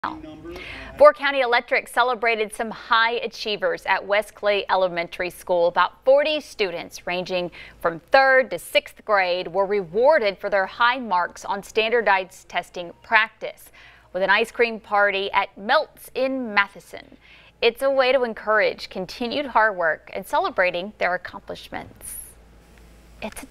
Fort County Electric celebrated some high achievers at West Clay Elementary School. About 40 students ranging from 3rd to 6th grade were rewarded for their high marks on standardized testing practice with an ice cream party at Melts in Matheson. It's a way to encourage continued hard work and celebrating their accomplishments. It's